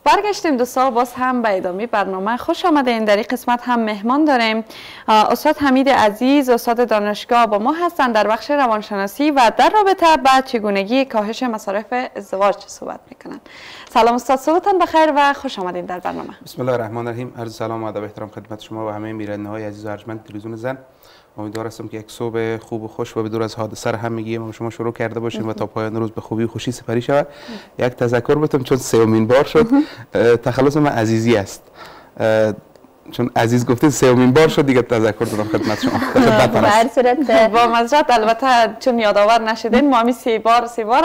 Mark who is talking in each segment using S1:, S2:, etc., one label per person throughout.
S1: برگشتیم دوستان، باز هم به ادامه برنامه خوش آمدین. در این قسمت هم مهمان داریم استاد حمید عزیز، استاد دانشگاه با ما هستند در بخش روانشناسی و در رابطه با چگونگی کاهش مصارف ازدواج صحبت میکنن. سلام استاد، صبحتان بخیر و خوش آمدین در برنامه.
S2: بسم الله الرحمن الرحیم. عرض سلام و ادب و احترام خدمت شما و همه میرنه‌های عزیز و ارجمند تلویزیون زن. امیدوار هستم که یک صبح خوب و خوش و بدور از حادثه همگی ما شما شروع کرده باشیم و تا پایان روز به خوبی و خوشی سپری شود. یک تذکر بهتون، چون سومین بار شد تخلص من عزیزی است، چون عزیز گفتید سومین بار شد دیگه تذکر دادم خدمت شما.
S1: به هر صورت با معذرت، البته چون یادآور نشدین ما همین سه بار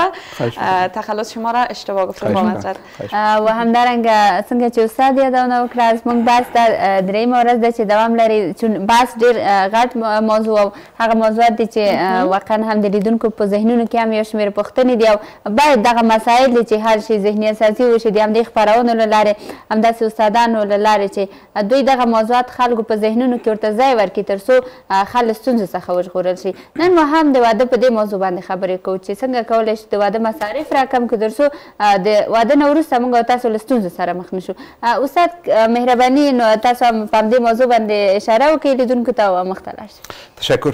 S1: تخلص شما را اشتباه گفتیم، با معذرت.
S3: و همدارنګه څنګه چې استاد یادونه وکړه از موږ بحث در درې مورز د چې دوام لري، چون بحث ډیر غټ موضوع او هغه موضوعات دي چې واقعا هم د لیدونکو په ذهنونو کې هم یو شمېر پوښتنې دي او باید دغه مسایل چې حل شي، ذهني اساسي وشي د همدې خپرونو له لارې، همداسې استادانو له لارې چې دوی دغه موضوعات خلکو په ذهنونو کې ورته ځای ورکړي تر څو خلک ستونزو څخه وژغورل شي. نن ما هم د واده په دې موضوع باندې خبرې کوو چې څنګه کولی شو د واده مصارف راکم کړو تر څو د واده نه وروسته موږ او تاسو له ستونزو سره مخ نه شو. استاد مهرباني نو تاسو هم په همدې موضوع باندې اشاره وکړئ لیدونکو ته و مخ ته لاړ شئ.
S2: تشکر.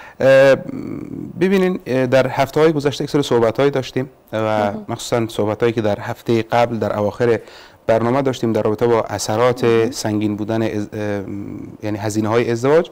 S2: ببینین در هفته های گذشته یک سری صحبت های داشتیم و مخصوصا صحبت هایی که در هفته قبل در اواخر برنامه داشتیم در رابطه با اثرات سنگین بودن یعنی هزینه های ازدواج.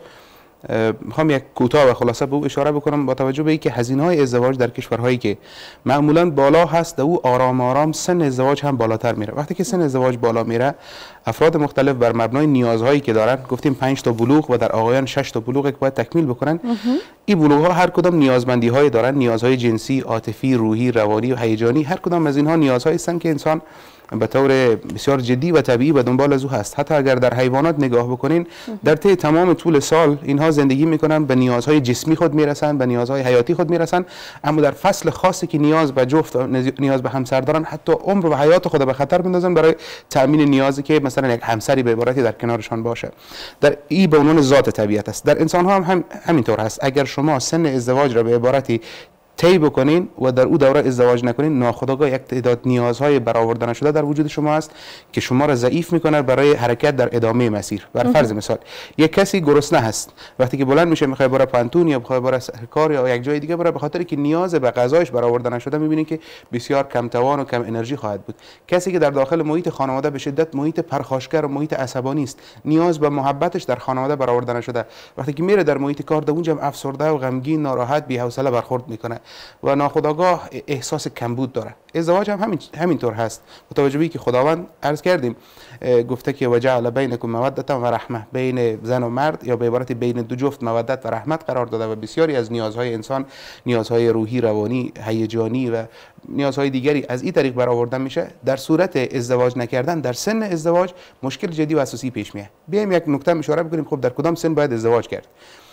S2: میخوام یک کوتاه و خلاصه به او اشاره بکنم با توجه به اینکه هزینه های ازدواج در کشورهایی که معمولا بالا هست در او آرام آرام سن ازدواج هم بالاتر میره. وقتی که سن ازدواج بالا میره، افراد مختلف بر مبنای نیازهایی که دارن، گفتیم 5 تا بلوغ و در آقایان 6 تا بلوغ که باید تکمیل بکنن، این بلوغ ها هر کدام نیازمندی های دارن، نیازهای جنسی، عاطفی، روحی، روانی و هیجانی. هر کدام از اینها نیازهایی هستند که انسان به طور بسیار جدی و طبیعی به دنبال از او هست. حتی اگر در حیوانات نگاه بکنین، در طی تمام طول سال اینها زندگی میکنن، به نیازهای جسمی خود میرسن، به نیازهای حیاتی خود میرسن، اما در فصل خاصی که نیاز به جفت و نیاز به همسر دارن، حتی عمر و حیات خود به خطر میندازن برای تامین نیازی که مثلا یک همسری به عبارتی در کنارشان باشه. در این به عنوان ذات طبیعت است. در انسان ها هم همینطور هست. اگر شما سن ازدواج را به عبارتی طی بکنین و در او دوره ازدواج نکنین، ناخودآگاه یک تعداد نیازهای برآورده نشده در وجود شما است که شما را ضعیف میکنه برای حرکت در ادامه مسیر. بر فرض مثال یک کسی گرسنه هست، وقتی که بلند میشه میخواد بره پانتون یا میخواد بره کار یا یک جای دیگه بره، به خاطر که نیاز به غذایش برآورده نشده، میبینید که بسیار کم توان و کم انرژی خواهد بود. کسی که در داخل محیط خانواده به شدت محیط پرخاشگر و محیط عصبانی است، نیاز به محبتش در خانواده برآورده نشده، وقتی که میره در محیط کار، در اونجا افسرده و غمگین، ناراحت، بی‌حوصله برخورد میکنه و ناخودآگاه احساس کمبود داره. ازدواج هم همینطور هست. با توجه به که خداوند عرض کردیم گفته که وجعل بینکم مودة و رحمه، بین زن و مرد یا به عبارت بین دو جفت مودت و رحمت قرار داده و بسیاری از نیازهای انسان، نیازهای روحی، روانی، هیجانی و نیازهای دیگری از این طریق برآورده میشه. در صورت ازدواج نکردن، در سن ازدواج مشکل جدی و اساسی پیش میاد. بیایم یک نکته اشاره بکنیم، خب در کدام سن باید ازدواج کرد؟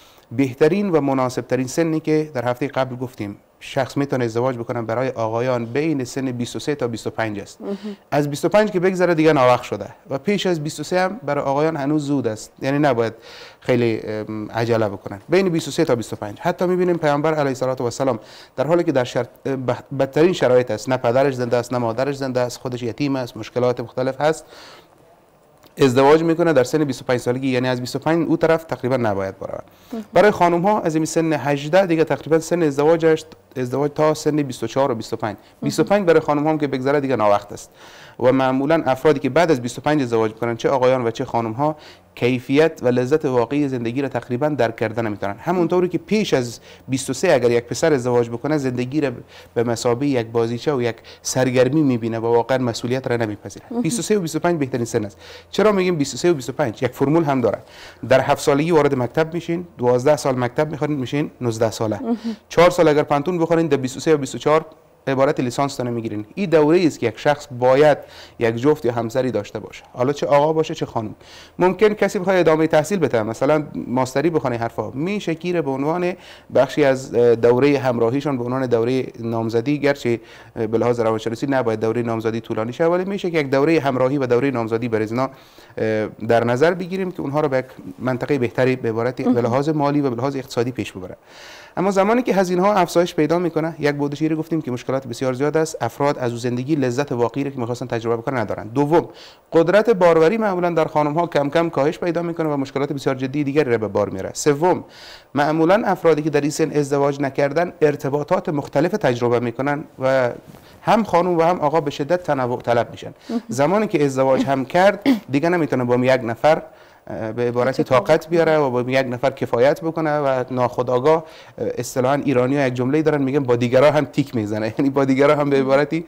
S2: بهترین و مناسب ترین سنی که در هفته قبل گفتیم شخص میتونه ازدواج بکنه برای آقایان بین سن 23 تا 25 است. از 25 که بگذره دیگه ناوقت شده و پیش از 23 هم برای آقایان هنوز زود است، یعنی نباید خیلی عجله بکنن. بین 23 تا 25 حتی میبینیم پیامبر علیه الصلاه و السلام در حالی که در بدترین شرایط است، نه پدرش زنده است نه مادرش زنده است، خودش یتیم است، مشکلات مختلف هست، ازدواج میکنه در سن 25 سالگی، یعنی از 25 او طرف تقریبا نباید بره. برای خانم ها از این سن 18 دیگه تقریبا سن ازدواج تا سن 24 و 25. 25 برای خانم ها که بگذره دیگه ناوقت است و معمولا افرادی که بعد از 25 ازدواج میکنن، چه آقایان و چه خانم ها، کیفیت و لذت واقعی زندگی را تقریبا درک کردن نمیتونن. همونطوری که پیش از 23 اگر یک پسر ازدواج بکنه، زندگی را به مثابه یک بازیچه و یک سرگرمی میبینه و واقعا مسئولیت را نمیپذیره. 23 و 25 بهترین سن است. چرا میگیم 23 و 25؟ یک فرمول هم داره. در 7 سالگی وارد مکتب میشین، 12 سال مکتب میخورین میشین 19 ساله. 4 سال اگر پانتون بخورین، در 23 و 24 به عبارت لیسانس تونه میگیرین. این دوره است که یک شخص باید یک جفت یا همسری داشته باشه، حالا چه آقا باشه چه خانم. ممکن کسی بخواد ادامه تحصیل بده، مثلا ماستری بخونه، حرفا میشه گیره به عنوان بخشی از دوره همراهیشون، به عنوان دوره نامزدی، گرچه به لحاظ روانشناسی نباید دوره نامزدی طولانی شه، ولی میشه که یک دوره همراهی و دوره نامزدی برزنا در نظر بگیریم که اونها رو به یک منطقه بهتری به عبارت به لحاظ مالی و به لحاظ اقتصادی پیش ببره. اما زمانی که هزینه ها افزایش پیدا میکنه، یک بود شیری گفتیم که مشکلات بسیار زیاد است، افراد از زندگی لذت واقعی رو که میخواستن تجربه بکنن ندارن. دوم، قدرت باروری معمولا در خانم ها کم کم کاهش پیدا میکنه و مشکلات بسیار جدی دیگری رو به بار میاره. سوم، معمولا افرادی که در این سن ازدواج نکردن ارتباطات مختلف تجربه میکنن و هم خانم و هم آقا به شدت تنوع طلب میشن. زمانی که ازدواج هم کرد دیگه نمیتونه با یک نفر به عبارتی طاقت بیاره و با یک نفر کفایت بکنه و ناخودآگاه اصطلاحاً ایرانی‌ها یک جمله‌ای دارن میگن با دیگرها هم تیک میزنه، یعنی با دیگرها هم به عبارتی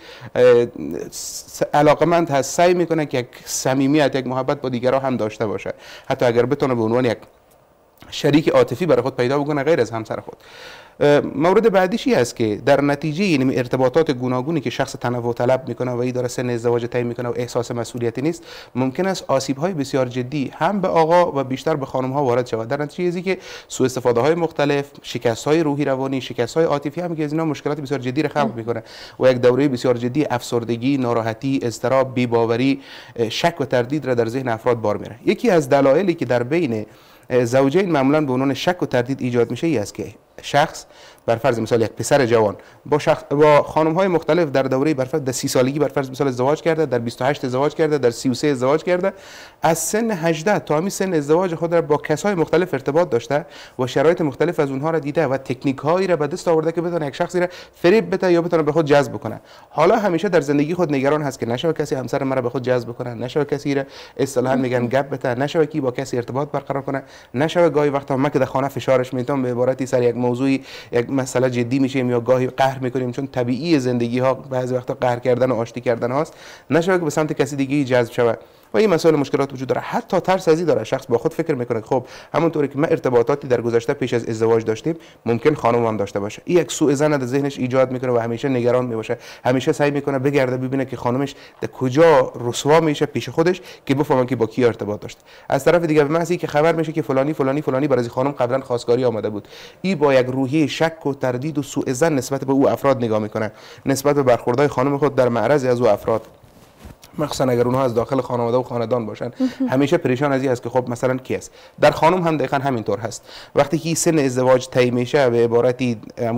S2: علاقمند هست، سعی میکنه که یک صمیمیت، یک محبت با دیگرها هم داشته باشه، حتی اگر بتونه به عنوان یک شریک عاطفی برای خود پیدا بکنه غیر از همسر خود. مورد بعدیش این است که در نتیجه این ارتباطات گوناگونی که شخص تنوع طلب میکنه و این داره سن ازدواج طی میکنه و احساس مسئولیتی نیست، ممکن است آسیب‌های بسیار جدی هم به آقا و بیشتر به خانم‌ها وارد شود. در نتیجه ازی که سوء استفاده‌های مختلف، شکست‌های روحی روانی، شکست‌های عاطفی هم که از اینا مشکلات بسیار جدی را خلق میکنه و یک دوره بسیار جدی افسردگی، ناراحتی، اضطراب، بی‌باوری، شک و تردید را در ذهن افراد بار میاره. یکی از دلایلی که در بین زوجین معمولا به عنوان شک و تردید ایجاد میشه ای است که شخص بر فرض مثال یک پسر جوان با خانم های مختلف در دوره بر فرض 30 سالگی بر فرض مثال ازدواج کرده، در 28 ازدواج کرده، در 33 ازدواج کرده، از سن 18 تا همین سن ازدواج خود را با کسای مختلف ارتباط داشته و شرایط مختلف از اونها را دیده و تکنیک هایی را به دست آورده که بتونه یک شخصی را فریب بده یا بتونه به خود جذب کنه. حالا همیشه در زندگی خود نگران هست که نشه کسی همسر مرا به خود جذب کنه، نشه کسی را اصطلاحا میگن گپ بده، نشه کی با کسی ارتباط برقرار کنه، نشه گاهی وقتا ما که در خانه فشارش میتونم به عبارتی سر یک موضوعی یک مسئله جدی میشیم یا گاهی قهر میکنیم، چون طبیعی زندگی ها بعضی وقتا قهر کردن و آشتی کردن هاست، نشه که به سمت کسی دیگه جذب شود و این مسائل مشکلات وجود داره. حتی ترس ازی داره، شخص با خود فکر میکنه خب همونطوری که ما ارتباطاتی در گذشته پیش از ازدواج داشتیم ممکن خانم هم داشته باشه. این یک سوء ظن در ذهنش ایجاد میکنه و همیشه نگران میباشه، همیشه سعی میکنه بگرده ببینه که خانمش در کجا رسوا میشه پیش خودش که بفهمه که با کی ارتباط داشته. از طرف دیگه به محض که خبر میشه که فلانی فلانی فلانی برای خانم قبلا خواستگاری آمده بود، این با یک روحیه شک و تردید و سوء ظن نسبت به او افراد نگاه میکنه، نسبت به برخوردهای خانم خود در معرض از او افراد، مخصوصا اگر اونها از داخل خانواده و خاندان باشن، همیشه پریشان از این است که خب مثلا کی است. در خانم هم دقیقاً همینطور هست. وقتی که سن ازدواج طی میشه به عبارتی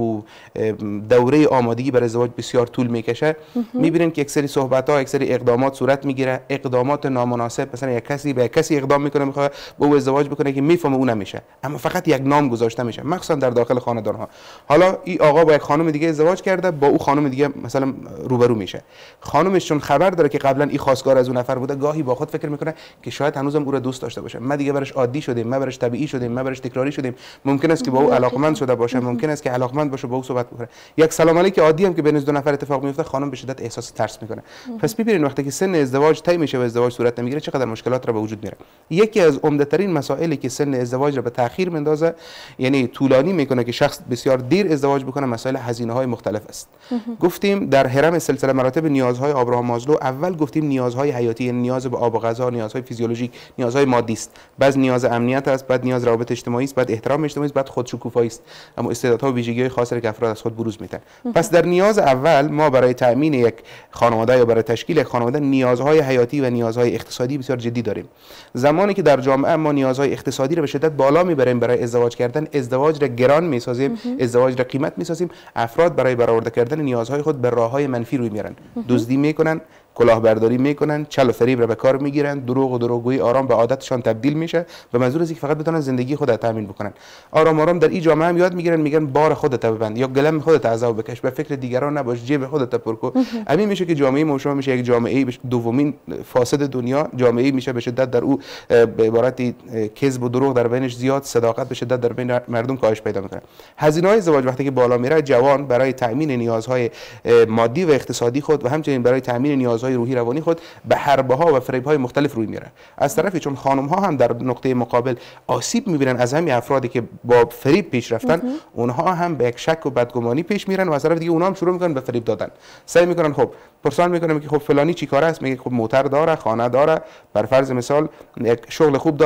S2: دوره آمادگی برای ازدواج بسیار طول میکشه، میبینین که یک سری صحبت ها، یک سری اقدامات صورت میگیره، اقدامات نامناسب، مثلا یک کسی به کسی اقدام میکنه میخواد با او ازدواج بکنه که میفهمه اون نمیشه، اما فقط یک نام گذاشته میشه، مخصوصا در داخل خاندان ها. حالا این آقا با یک خانم دیگه ازدواج کرده، با او خانم دیگه مثلا روبرو میشه، خانمش چون خبر داره که قبلا این خواستگار از اون نفر بوده، گاهی با خود فکر میکنه که شاید هنوزم او را دوست داشته باشه، ما دیگه برش عادی شدیم، ما برش طبیعی شدیم، ما برش تکراری شدیم، ممکن است که با او علاقمند شده باشه، ممکن است که علاقمند باشه با او صحبت بکنه. یک سلام علیک عادی هم که بین دو نفر اتفاق میفته، خانم به شدت احساس ترس میکنه. پس ببینید وقتی که سن ازدواج طی میشه و ازدواج صورت نمیگیره چقدر مشکلات را به وجود میاره. یکی از عمده ترین مسائلی که سن ازدواج را به تاخیر میندازه، یعنی طولانی میکنه که شخص بسیار دیر ازدواج بکنه، مسائل هزینه های مختلف است. گفتیم در هرم سلسله مراتب نیازهای آبراهام مازلو اول گفتیم نیازهای حیاتی، نیاز به آب و غذا، نیازهای فیزیولوژیک، نیازهای مادی است، بعد نیاز امنیت است، بعد نیاز روابط اجتماعی است، بعد احترام اجتماعی است، بعد خودشکوفایی است، اما استعدادها و ویژگی‌های خاصی که افراد از خود بروز میدن. پس در نیاز اول ما برای تامین یک خانواده یا برای تشکیل یک خانواده نیازهای حیاتی و نیازهای اقتصادی بسیار جدی داریم. زمانی که در جامعه ما نیازهای اقتصادی رو به شدت بالا میبریم برای ازدواج کردن، ازدواج را گران میسازیم، ازدواج را قیمت میسازیم، افراد برای برآورده کردن نیازهای خود به راههای منفی روی میرن، دزدی میکنن، کلاهبرداری میکنن، چل و فریب را به کار میگیرن، دروغ و دروغگویی آرام به عادتشان تبدیل میشه به منظور از اینکه فقط بتونن زندگی خود را تامین بکنن. آرام آرام در این جامعه هم یاد میگیرن، میگن بار خودت ببند یا گلم خودت عذاب بکش، به فکر دیگران نباش، جیب خودت پر کن. همین میشه که جامعه ما شما میشه یک جامعه دومین فاسد دنیا، جامعه میشه به شدت در او به عبارتی کذب و دروغ در بینش زیاد، صداقت به شدت در بین مردم کاهش پیدا میکنه. هزینه‌های ازدواج وقتی که بالا میره، جوان برای تامین نیازهای مادی و اقتصادی خود و همچنین برای تامین نیازهای روحی روانی خود به حربه ها و فریب های مختلف روی میره. از طرفی چون خانم ها هم در نقطه مقابل آسیب میبینن از همین افرادی که با فریب پیش رفتن، اونها هم به یک شک و بدگمانی پیش میرن و از طرف دیگه اونها هم شروع میکنن به فریب دادن. سعی میکنن خب پرسان میکنن که خب فلانی چی کاره است، میگه خب موتر داره، خانه داره، بر فرض مثال یک شغل خوب داره،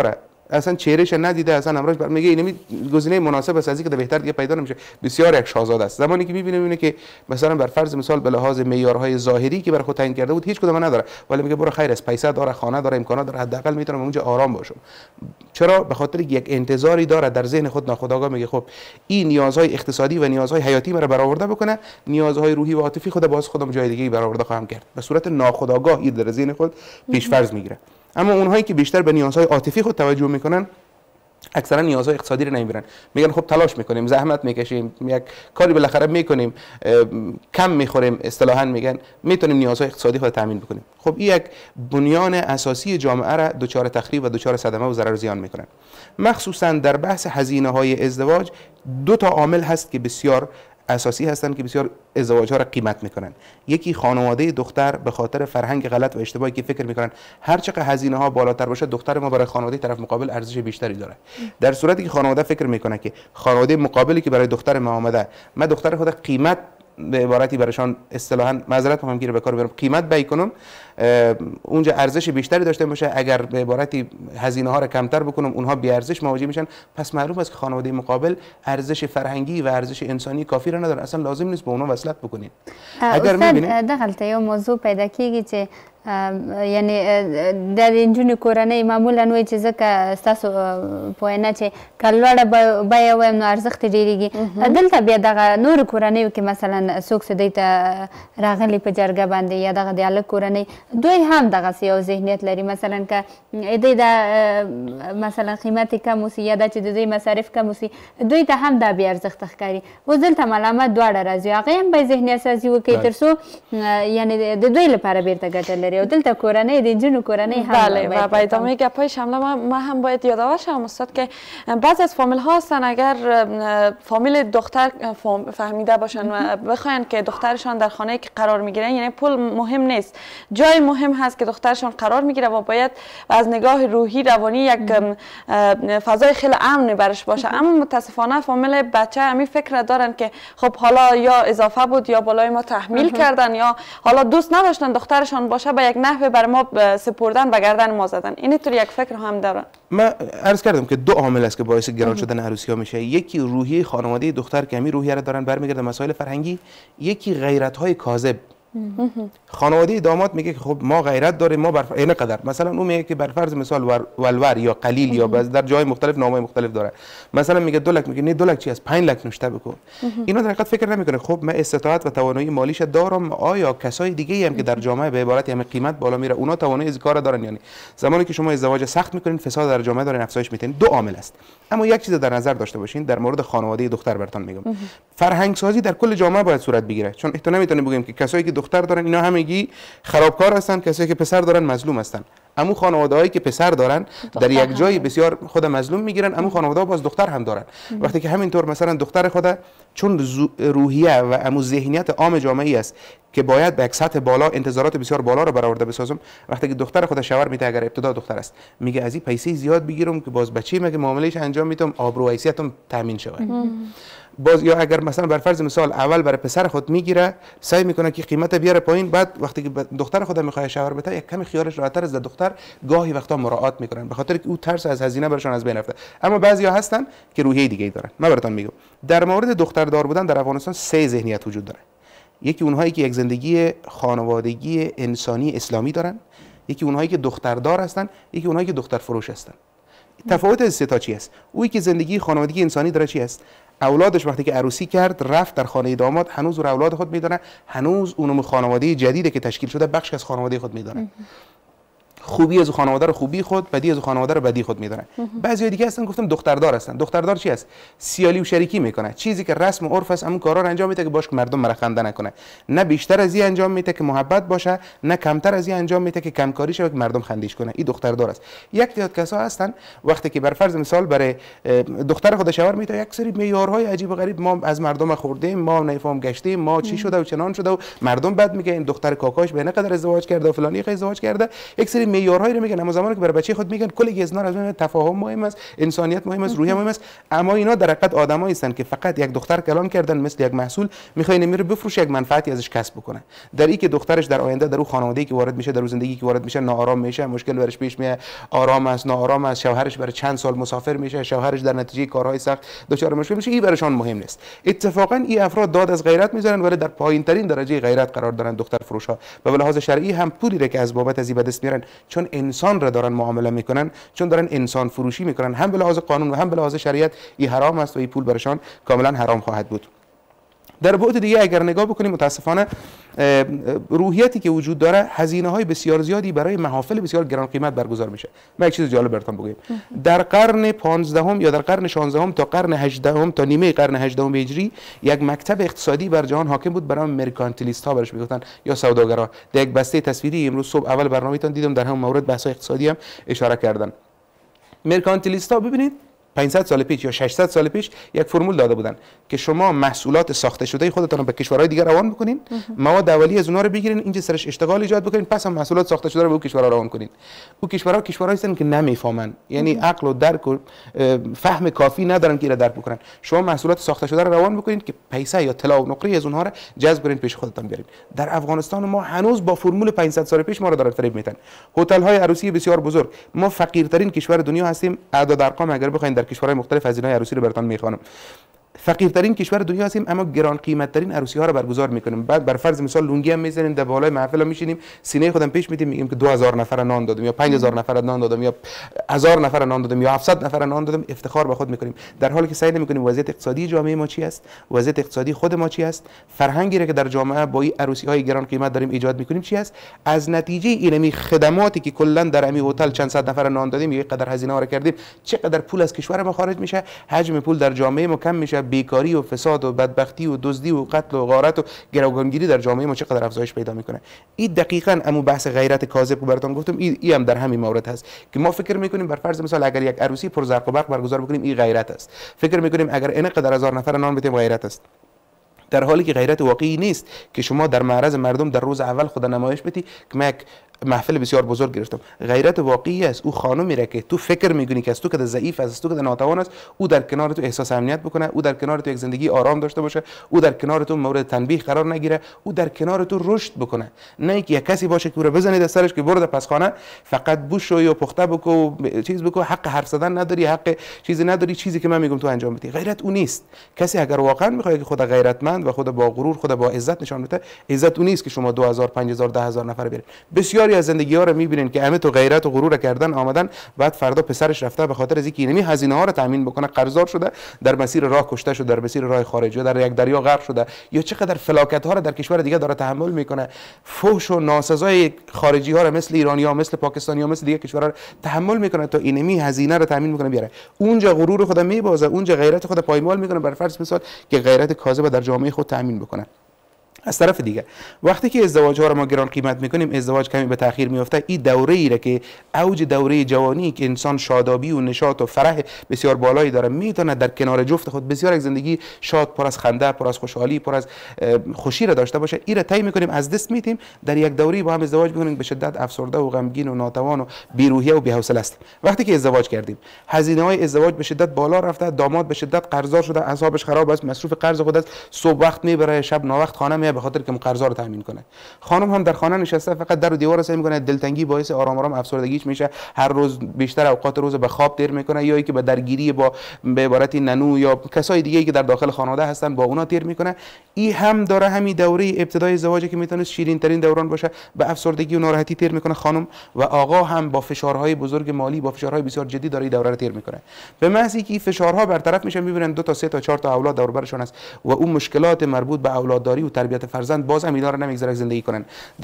S2: اصلا چهرهش ندیده، اصلا امروز میگه این گزینه مناسب است، از اینکه بهتر دیگه پیدا نمیشه. بسیار یک شاهزاده است. زمانی که میبینه میبینه که مثلا بر فرض مثال به لحاظ معیارهای ظاهری که برای خود تعیین کرده بود هیچ کدوم نداره، ولی میگه برو خیر است، پیسه داره، خانه داره، امکانات داره، حداقل میتونم اونجا آرام باشم. چرا؟ به خاطر یک انتظاری داره در ذهن خود ناخودآگاه میگه خب این نیازهای اقتصادی و نیازهای حیاتی مرا برآورده بکنه، نیازهای روحی و عاطفی خود باز خودم جای دیگه برآورده خواهم کرد. به صورت ناخودآگاه این در ذهن خود پیش فرض میگیره. اما اونهایی که بیشتر به نیازهای عاطفی خود توجه میکنن اکثرا نیازهای اقتصادی رو نمیبرن، میگن خب تلاش میکنیم، زحمت میکشیم، یک کاری بالاخره میکنیم، کم میخوریم، اصطلاحا میگن میتونیم نیازهای اقتصادی خود تامین بکنیم. خب این یک بنیان اساسی جامعه را دچار تخریب و دچار صدمه و ضرر و زیان میکنن. مخصوصا در بحث هزینه های ازدواج دو تا عامل هست که بسیار اساسی هستند که بسیار ازدواج ها را قیمت میکنن. یکی خانواده دختر به خاطر فرهنگ غلط و اشتباهی که فکر میکنن هر چقدر هزینه ها بالاتر باشه دختر ما برای خانواده طرف مقابل ارزش بیشتری داره، در صورتی که خانواده فکر میکنه که خانواده مقابلی که برای دختر ما آمده من دختر خود قیمت به عبارتی برایشان اصطلاحاً معذرت میخوام که به کار برم قیمت بی کنم، اونجا ارزش بیشتری داشته باشه، اگر به عبارتی هزینه ها را کمتر بکنم اونها بی ارزش مواجه میشن، پس معلوم است که خانواده مقابل ارزش فرهنگی و ارزش انسانی کافی را نداره، اصلا لازم نیست به اونها وصلت بکنین.
S3: اگر میبینید دغلته یو موضوع پیدا کیږي چې یعنی د انجونې کورنۍ معمولا وایي چې ځکه ستاسو په وینا چې که لوړه بیه وایم نو ارزښت ډېرېږي. دلته بیا دغه نورو کورنیو کې مثلا څوک چې دوی ته راغلي په جرګه باندې یا دغه د هلک کورنۍ دوی هم دغسې یو ذهنیت لري، مثلا که دوی دا مثلا قیمت کم اوسي یا دا چې د دوی مصارف کم اوسي دوی ته هم دا بې ارزښته ښکاري. اوس دلته ملامت دواړه راځي، هغې هم باید ذهني سازي وکړي تر څو یعنی د دوی لپاره بیرته ګټه لري. و دلته کورنۍ د نجونو کورنۍ هم
S1: بله و به ادامه گپای شمله ما هم باید یادآور شم استاد که بعضی از فامیل ها هستن اگر فامیل دختر فهمیده باشن و بخواین که دخترشان در خانه که قرار میگیرن، یعنی پول مهم نیست، جای مهم هست که دخترشان قرار میگیره و باید از نگاه روحی روانی یک فضای خیلی امن برش باشه. اما متاسفانه فامیل بچه همین فکر دارن که خب حالا یا اضافه بود یا بالای ما تحمیل کردن یا حالا دوست نداشتن دخترشان باشه به یک نحوه بر ما سپردن به گردن ما زدن. اینطور یک فکر هم دارن.
S2: من عرض کردم که دو عامل است که باعث گران شدن عروسی ها میشه، یکی روحیه خانواده دختر که همین روحیه را دارن برمیگرده مسائل فرهنگی، یکی غیرت های کاذب. خانواده داماد میگه که خب ما غیرت داریم، ما این قدر، مثلا اون میگه که بر فرض مثال ولور یا قلیل یا در جای مختلف نامای مختلف داره، مثلا میگه 2 لک، میگه نه 2 لک چی از 5 لک نوشته بکن. اینا در حقیقت فکر نمیکنه خب من استطاعت و توانایی مالیش دارم، آیا کسای دیگه هم که در جامعه به عبارت همین قیمت بالا میره اونا توانایی از کار دارن؟ یعنی زمانی که شما ازدواج سخت میکنین فساد در جامعه دارین افزایش میدین. دو عامل است. اما یک چیز در نظر داشته باشین در مورد خانواده دختر براتون میگم، فرهنگ سازی در کل جامعه باید صورت بگیره، چون احتمال نمیتونیم بگیم که کسایی که دختر دارن اینا همگی خرابکار هستن، کسایی که پسر دارن مظلوم هستن. اما خانواده‌هایی که پسر دارن در یک جای بسیار خود مظلوم میگیرن، اما خانواده‌ها باز دختر هم دارن. وقتی که همینطور مثلا دختر خود چون روحیه و امو ذهنیت عام جامعه است که باید به یک سطح بالا انتظارات بسیار بالا رو برآورده بسازم، وقتی که دختر خود شوهر میده اگر ابتدا دختر است میگه از این پیسه زیاد بگیرم که باز بچه‌م که معاملهش انجام میدم آبرو و حیثیتم تامین شه. باز یا اگر مثلا بر فرض مثال اول برای پسر خود میگیره سعی میکنه که قیمت بیاره پایین، بعد وقتی که دختر خود میخواد شوهر بده یک کمی خیالش راحت‌تر از دختر گاهی وقتا مراعات میکنن به خاطر که او ترس از هزینه برشون از بین رفته. اما بعضیا هستن که روحیه دیگه ای دارن. من براتون میگم در مورد دختردار بودن در افغانستان 3 ذهنیت وجود داره. یکی اونهایی که یک زندگی خانوادگی انسانی اسلامی دارن، یکی اونهایی که دختردار هستن، یکی اونهایی که دختر فروش هستن. تفاوت از 3 تا چی است؟ اویی که زندگی خانوادگی انسانی داره چی است؟ اولادش وقتی که عروسی کرد رفت در خانه داماد، هنوز رو اولاد خود میدونه، هنوز اونم خانواده جدیدی که تشکیل شده بخش از خانواده خود میدونه. خوبی از خانواده رو خوبی خود، بدی از خانواده رو بدی خود میدونن. بعضی دیگه هستن گفتم دختردار هستن. دختردار چی است؟ سیالی و شریکی میکنه، چیزی که رسم و عرف است همون کارا رو انجام میده که باش مردم مرخنده نکنه، نه بیشتر از این انجام میده که محبت باشه، نه کمتر از این انجام میده که کمکاری شه که مردم خندیش کنه. این دختردار است. یک تعداد کسا هستن وقتی که بر فرض مثال برای دختر خود شوهر میده یک سری معیارهای عجیب و غریب ما از مردم خوردیم، ما نفهم گشتیم، ما چی شده و چنان شده و مردم بعد میگه این دختر کاکاش به نه قدر ازدواج کرده و فلانی ازدواج کرده، یک سری معیارهایی رو میگن، اما زمانی که برای بچه خود میگن کلی از اینا از تفاهم مهم است، انسانیت مهم است، روحیه مهم است، اما اینا در حقیقت آدمایی هستند که فقط یک دختر کلان کردن مثل یک محصول، میخواد میره بفروشه، یک منفعتی ازش کسب بکنه. در این که دخترش در آینده در اون خانواده‌ای که وارد میشه، در اون زندگی که وارد میشه ناآرام میشه، مشکل برش پیش میاد، آرام است، ناآرام است، شوهرش برای چند سال مسافر میشه، شوهرش در نتیجه کارهای سخت دچار مشکل میشه، این براشون مهم نیست. اتفاقا این افراد داد از غیرت میذارن ولی در پایین ترین درجه غیرت قرار دارن دختر فروش ها، و به لحاظ شرعی هم پولی را که از بابت از این به دست میارن چون انسان را دارن معامله میکنن، چون دارن انسان فروشی میکنن، هم به لحاظ قانون و هم به لحاظ شریعت این حرام است و این پول برشان کاملا حرام خواهد بود. در بعد دیگه اگر نگاه بکنیم متاسفانه روحیتی که وجود داره، هزینه های بسیار زیادی برای محافل بسیار گران قیمت برگزار میشه. من یک چیز جالب براتون بگم. در قرن 15 یا در قرن 16 تا قرن 18 تا نیمه قرن 18 هجری یک مکتب اقتصادی بر جهان حاکم بود، به نام مرکانتیلیست ها برش میگفتن یا سوداگرا. در یک بسته تصویری امروز صبح اول برنامه‌تون دیدم در همون مورد بحث اقتصادی هم اشاره کردن. مرکانتیلیست ها ببینید 500 سال پیش یا 600 سال پیش یک فرمول داده بودن که شما محصولات ساخته شده خودتون رو به کشورهای دیگر روان بکنین، مواد اولیه از اونها رو بگیرین، اینجا سرش اشتغال ایجاد بکنین، پس هم محصولات ساخته شده رو به اون کشورها روان کنین. اون کشورهایی هستن که نمیفهمن، یعنی عقل و درک و فهم کافی ندارن که اینو درک بکنن. شما محصولات ساخته شده رو روان بکنین که پیسه یا طلا و نقره از اونها رو جذب کنین پیش خودتون بیارین. در افغانستان ما هنوز با فرمول 500 سال پیش ما رو دارن فریب میدن. هتل های عروسی بسیار بزرگ، ما فقیرترین کشور دنیا هستیم. اعداد ارقام اگر بخواید در کشورهای مختلف هزینه‌های عروسی رو براتون میخوانم. فقیرترین کشور دنیا هستیم اما گران قیمت ترین عروسی ها رو برگزار میکنیم. بعد بر فرض مثال لونگی هم میزنیم، در بالای محفل میشینیم، سینه خودم پیش میدیم، میگیم که 2000 نفر نان دادم یا 5000 نفر نان دادم یا 1000 نفر نان دادم یا 700 نفر نان دادم، افتخار به خود میکنیم، در حالی که سعی نمیکنیم وضعیت اقتصادی جامعه ما چی است، وضعیت اقتصادی خود ما چی است، فرهنگی که در جامعه با این عروسی های گران قیمت داریم ایجاد میکنیم چی است، از نتیجه اینمی خدماتی که کلا در امی هتل چند صد نفر نان دادیم یک قدر هزینه ها کردیم، چقدر پول از کشور ما خارج میشه، حجم پول در جامعه ما کم میشه، بیکاری و فساد و بدبختی و دزدی و قتل و غارت و گروگانگیری در جامعه ما چقدر افزایش پیدا میکنه. این دقیقاً همون بحث غیرت کاذب که براتون گفتم، این هم در همین مورد هست که ما فکر میکنیم بر فرض مثال اگر یک عروسی پر زرق و برق برگزار بکنیم این غیرت است، فکر میکنیم اگر اینقدر هزار نفر نان بدیم غیرت است، در حالی که غیرت واقعی نیست که شما در معرض مردم در روز اول خود نمایش بدی که من محفل بسیار بزرگ گرفتم. غیرت واقعی است او خانمی را که تو فکر میکنی که از تو که ضعیف است، از تو که ناتوان است، او در کنار تو احساس امنیت بکنه، او در کنار تو یک زندگی آرام داشته باشه، او در کنار تو مورد تنبیه قرار نگیره، او در کنار تو رشد بکنه، نه اینکه یک کسی باشه که او را بزنید از سرش که برو در پسخانه فقط بوشو یا پخته بکو چیز بکو، حق حرف زدن نداری، حق چیزی نداری، چیزی که من میگم تو انجام بدی. غیرت او نیست. کسی اگر واقعا میخواد که خود غیرتمند و خود با غرور، خود با عزت نشان بده، عزت او نیست که شما 2000 5000 10000 نفر بیارید. بسیاری از زندگی ها رو میبینین که همه تو غیرت و غرور کردن آمدن، بعد فردا پسرش رفته به خاطر از اینکه اینمی هزینه ها رو تامین بکنه قرضدار شده، در مسیر راه کشته شده، در مسیر راه خارج یا در یک دریا غرق شده، یا چقدر فلاکت ها رو در کشور دیگه داره تحمل میکنه، فحش و ناسزای خارجی ها رو مثل ایرانی‌ها، مثل پاکستانی‌ها، مثل دیگه کشورها تحمل میکنه تا اینمی هزینه رو تامین میکنه بیاره. اونجا غرور خود میبازه، اونجا غیرت خود پایمال میکنه، بر فرض مثال که غیرت کاذب در جامعه خود تامین بکنه. از طرف دیگه وقتی که ازدواج ها رو ما گران قیمت میکنیم، ازدواج کمی به تاخیر میفته. این دوره ای را که اوج دوره جوانی که انسان شادابی و نشاط و فرح بسیار بالایی داره، میتونه در کنار جفت خود بسیار یک زندگی شاد، پر از خنده، پر از خوشحالی، پر از خوشی را داشته باشه. این را طی میکنیم، از دست میدیم، در یک دوره با هم ازدواج میکنیم، به شدت افسرده و غمگین و ناتوان و بی‌روحیه و بی‌حوصله است. وقتی که ازدواج کردیم، هزینه های ازدواج به شدت بالا رفته، داماد به شدت قرضدار شده، اعصابش خراب است، مصروف قرض خود است، صبح وقت میبره، شب ناوقت خانه میاد به خاطر که قرضا رو تامین کنه. خانم هم در خانه نشسته فقط در و دیوار سعی میکنه، دلتنگی باعث آرام آرام افسردگیش میشه، هر روز بیشتر اوقات روز به خواب تیر میکنه، یا اینکه به درگیری با به عبارتی ننو یا کسای دیگه که در داخل خانواده هستن با اونا تیر میکنه. این هم داره همین دوره ابتدای ازدواجی که میتونه شیرین ترین دوران باشه، به افسردگی و ناراحتی تیر میکنه خانم، و آقا هم با فشارهای بزرگ مالی، با فشارهای بسیار جدی داره این دوره رو تیر میکنه. به محض اینکه فشارها برطرف میشن، میبینن 2 تا 3 تا 4 تا اولاد دور برشون است و اون مشکلات مربوط به اولادداری و تربیت فرزند باز هم اینا رو نمیگذاره زندگی کنن.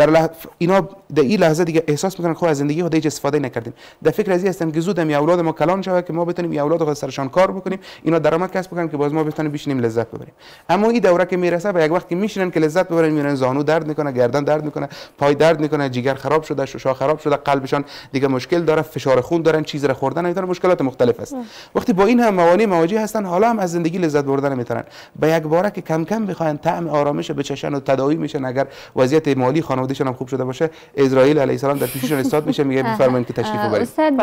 S2: اینا در این لحظه دیگه احساس میکنن خود از زندگی خود هیچ استفاده نکردیم. در فکر ازی هستن که زود می اولاد ما کلان شوه که ما بتونیم این اولاد خود سرشان کار بکنیم، اینا درآمد کسب کنن که باز ما بتونیم بشینیم لذت ببریم. اما این دوره که میرسه به یک وقت که میشینن که لذت ببرن، میرن زانو درد میکنه، گردن درد میکنه، پای درد میکنه، جگر خراب شده، ششا خراب شده، قلبشان دیگه مشکل داره، فشار خون دارن، چیز را خوردن نمیتونن، مشکلات مختلف است. وقتی با این هم موانع مواجه هستن، حالا هم از زندگی لذت بردن نمیتونن. به یک باره که کم کم بخواین طعم آرامش به چشم باشن و تداوی میشن، اگر وضعیت مالی خانوادهشون هم خوب شده باشه اسرائیل علیه السلام در پیششون استاد میشه، میگه بفرمایید که تشریف ببرید.
S3: استاد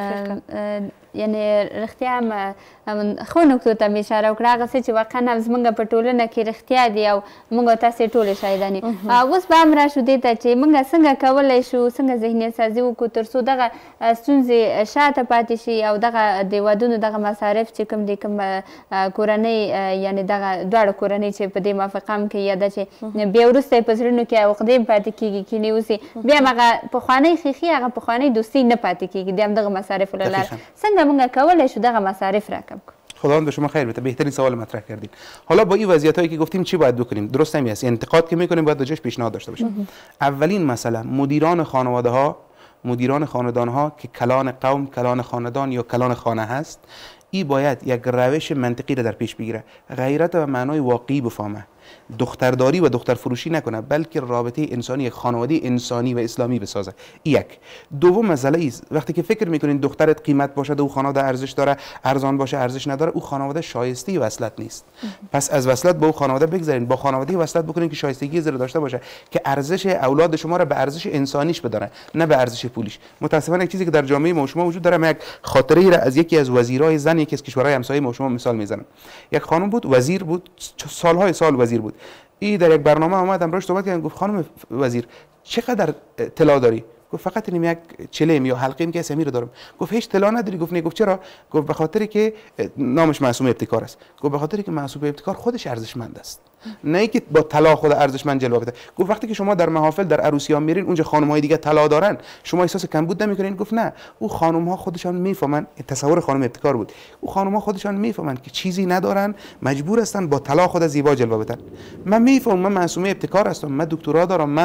S3: یعنی رښتیا هم خو نکتو ته اشاره وکړه، هغه څه چې واقعا زمونږ په ټولنه کې رښتیا دي او موږ تاسې ټولې شاهدان یو. اوس به هم راشو دې ته چې موږ څنګه کولی شو، څنګه ذهنیت سازي وکړو تر څو دغه ستونزې شاته پاتې شي او دغه د ودونو دغه مصارف چې کوم دي، کوم کورنۍ یعنی دغه دواړه کورنۍ چې په دې موافقه هم کوي یا ده چې بیا وروسته یې په زړونو کې عقدې هم پاتې کېږي کینې اوسي، بیا هم هغه پخوانۍ ښیښې هغه پخوانۍ دوستي نه پاتې کېږي د همدغه مصارفو له لارې. څنګه موږ کولی شو دغه مصارف راکم کنیم؟
S2: خداوند به شما خیر بده، بهترین سوال مطرح کردید. حالا با این وضعیتایی که گفتیم چی باید بکنیم؟ درست هم هست، انتقاد که میکنیم باید راجعش پیشنهاد داشته باشیم. اولین مسئله مدیران خانواده ها، مدیران خاندان ها که کلان قوم، کلان خاندان یا کلان خانه هست، این باید یک روش منطقی را در پیش بگیره، غیرت و معنای واقعی بفهمه، دخترداری و دختر فروشی نکنه، بلکه رابطه انسانی، یک خانواده انسانی و اسلامی بسازه. یک. دوم مسئله است وقتی که فکر میکنین دخترت قیمت باشه و خانواده ارزش داره، ارزان باشه ارزش نداره، او خانواده شایسته وصلت نیست. پس از وصلت با او خانواده بگذارین، با خانواده وصلت بکنین که شایستگی زیر داشته باشه، که ارزش اولاد شما را به ارزش انسانیش بدانه، نه به ارزش پولیش. متاسفانه یک چیزی که در جامعه ما شما وجود داره، من یک خاطره را از یکی از وزیرای زن یکی از کشورهای همسایه ما شما مثال میزنم. یک خانم بود، وزیر بود، سالهای سال وزیر بود. این در یک برنامه اومد امروز صحبت کردن، گفت خانم وزیر چقدر طلا داری؟ گفت فقط اینم یک چلم یا حلقه‌ای که سمیر دارم. گفت هیچ طلا نداری؟ گفت نه. گفت چرا؟ گفت به خاطری که نامش معصومه ابتکار است. گفت به خاطری که معصومه ابتکار خودش ارزشمند است، نه اینکه با طلا خود ارزشمند جلوه بده. گفت وقتی که شما در محافل در عروسی ها میرین اونجا خانم‌های دیگه طلا دارن، شما احساس کمبود نمیکنین؟ گفت نه، او خانم‌ها خودشان میفهمن، تصور خانم ابتکار بود، او خانم‌ها خودشان میفهمن که چیزی ندارن، مجبور هستن با طلا خود زیبا جلوه بدن. من میفهمم، من معصومه ابتکار هستم، من دکترا دارم، من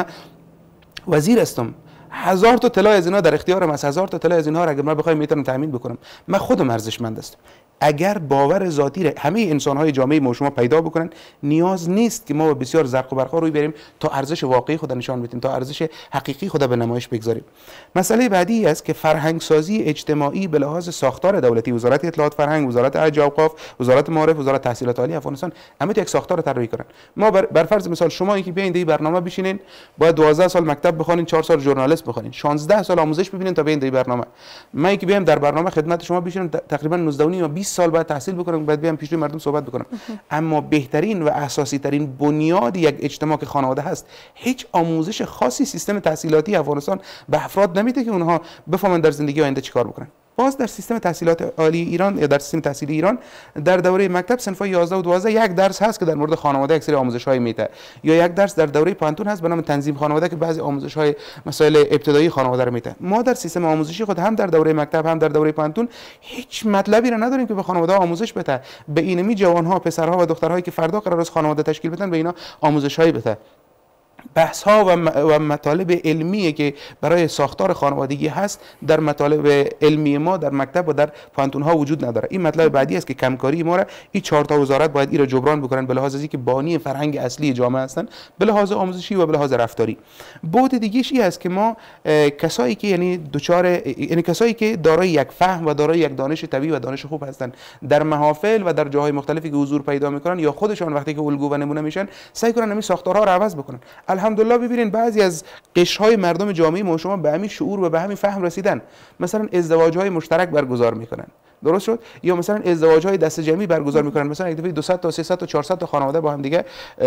S2: وزیر هستم، 1000 تا طلا از اینا در اختیارم است، 1000 تا طلا از اینها را اگر من بخوایم میتونم تامین بکنم. من خودم ارزشمند هستم. اگر باور ذاتی را همه انسان‌های جامعه ما شما پیدا بکنن، نیاز نیست که ما بسیار زرق و برق‌ها روی بریم تا ارزش واقعی خود نشان بدیم، تا ارزش حقیقی خود به نمایش بگذاریم. مسئله بعدی است که فرهنگ سازی اجتماعی به لحاظ ساختار دولتی، وزارت اطلاعات فرهنگ، وزارت حج و اوقاف، وزارت معارف، وزارت تحصیلات عالی افغانستان همه یک ساختار طراحی کنن. ما بر فرض مثال شما اینکه بیاین این برنامه بشینین، باید 12 سال مکتب بخونین، 4 سال ژورنالیست بخونین، 16 سال آموزش ببینین تا بیاین این برنامه. من اینکه بیام در برنامه خدمت شما بشینم تقریبا 19 و 20 سال بعد تحصیل بکنم، بعد بیام پیش روی مردم صحبت بکنم. اما بهترین و اساسی ترین بنیاد یک اجتماع که خانواده هست، هیچ آموزش خاصی سیستم تحصیلاتی افغانستان به افراد نمیده که اونها بفهمن در زندگی آینده چیکار بکنن. باز در سیستم تحصیلات عالی ایران یا در سیستم تحصیلی ایران در دوره مکتب صنف‌های 11 و 12 یک درس هست که در مورد خانواده یک سری آموزش‌های میده، یا یک درس در دوره پانتون هست به نام تنظیم خانواده که بعضی آموزش‌های مسائل ابتدایی خانواده رو میده. ما در سیستم آموزشی خود هم در دوره مکتب هم در دوره پانتون هیچ مطلبی را نداریم که به خانواده آموزش بده، به اینمی جوان‌ها، پسرها و دخترهایی که فردا قرار است خانواده تشکیل بدن به اینا آموزش‌هایی بده. بحث ها و مطالب علمی که برای ساختار خانوادگی هست در مطالب علمی ما در مکتب و در پانتون ها وجود نداره. این مطلب بعدی است که کمکاری ما را این 4 تا وزارت باید این را جبران بکنن، به لحاظ اینکه بانی فرهنگ اصلی جامعه هستند، به لحاظ آموزشی و به لحاظ رفتاری. بعد دیگه‌ش این است که ما کسایی که یعنی کسایی که دارای یک فهم و دارای یک دانش طبیعی و دانش خوب هستند در محافل و در جاهای مختلفی که حضور پیدا میکنن یا خودشان وقتی که الگو و نمونه میشن سعی کنن همین ساختارها را عوض بکنن. الحمدلله ببینید بعضی از قشرهای مردم جامعه ما شما به همین شعور و به همین فهم رسیدن، مثلا ازدواج‌های مشترک برگزار میکنن، درست شد، یا مثلا ازدواج‌های دست جمعی برگزار میکنن، مثلا یک دفعه 200 تا 300 تا 400 تا خانواده با هم دیگه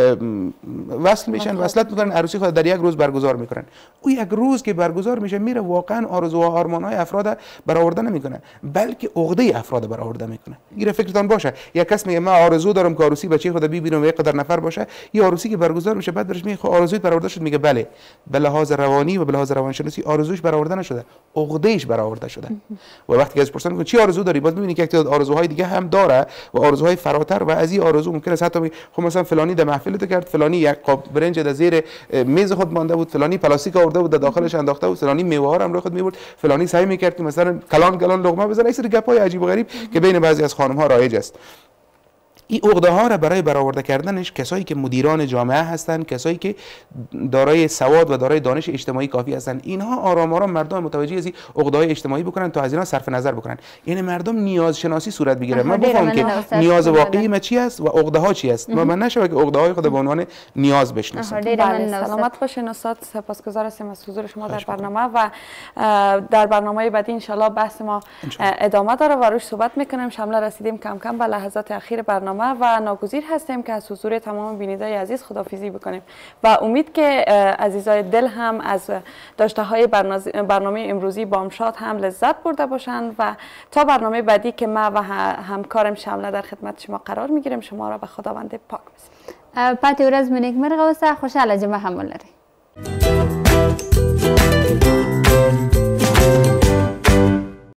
S2: وصل میشن، وصلت میکنن، عروسی خود در یک روز برگزار میکنن. او یک روز که برگزار میشه میره واقعا آرزوها و آرمان‌های افراد برآورده نمیکنه، بلکه عقده افراد برآورده میکنه. این فکرتان باشه، یک کس میگه من آرزو دارم که عروسی بچه خود ببینم و یک قدر نفر باشه، یا عروسی که برگزار میشه بعد برش میگه آرزویت برآورده شد، میگه بله، به لحاظ روانی و به لحاظ روانشناسی آرزوش برآورده نشده، عقده‌اش برآورده شده. و وقتی که از پرسان میگه چی آرزو داری، باز میبینی که یک آرزوهای دیگه هم داره و آرزوهای فراتر و از این آرزو ممکن است حتی خب مثلا فلانی در محفل تو کرد، فلانی یک قاب برنج در زیر میز خود مانده بود، فلانی پلاستیک آورده بود در داخلش انداخته بود، فلانی میوه ها هم روی خود میبرد، فلانی سعی میکرد که مثلا کلان لقمه بزنه. این سری گپای عجیب و غریب که بین بعضی از خانم ها رایج است. این عقده ها را برای برآورده کردنش کسایی که مدیران جامعه هستند، کسایی که دارای سواد و دارای دانش اجتماعی کافی هستند، اینها آرام آرام مردم متوجه از این عقده های اجتماعی بکنن تا از اینا صرف نظر بکنن. یعنی مردم نیاز شناسی صورت بگیره. من بفهم که نیاز واقعی ما چی است و عقده ها چی است. من نشه که عقده های خود به عنوان نیاز بشناسم.
S1: سلامت باشین استاد. سپاسگزار هستیم از حضور شما در برنامه و در برنامه بعدی ان شاء الله بحث ما ادامه داره و روش صحبت میکنیم. شامل رسیدیم کم کم به لحظات اخیر برنامه و ناگزیر هستیم که از حضور تمام بینندگان عزیز خداحافظی بکنیم و امید که عزیزای دل هم از داشته های برنامه امروزی بامشاد هم لذت برده باشند و تا برنامه بعدی که ما و همکارم شامل در خدمت شما قرار میگیریم، شما را به خداوند پاک بسپاریم.
S3: پاتی ورځ مو نیکمرغه اوسه، خوشحاله جمعه هم ولرئ.